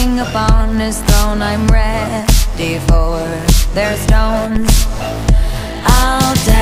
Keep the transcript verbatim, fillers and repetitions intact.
king upon his throne. I'm ready for their stones. I'll die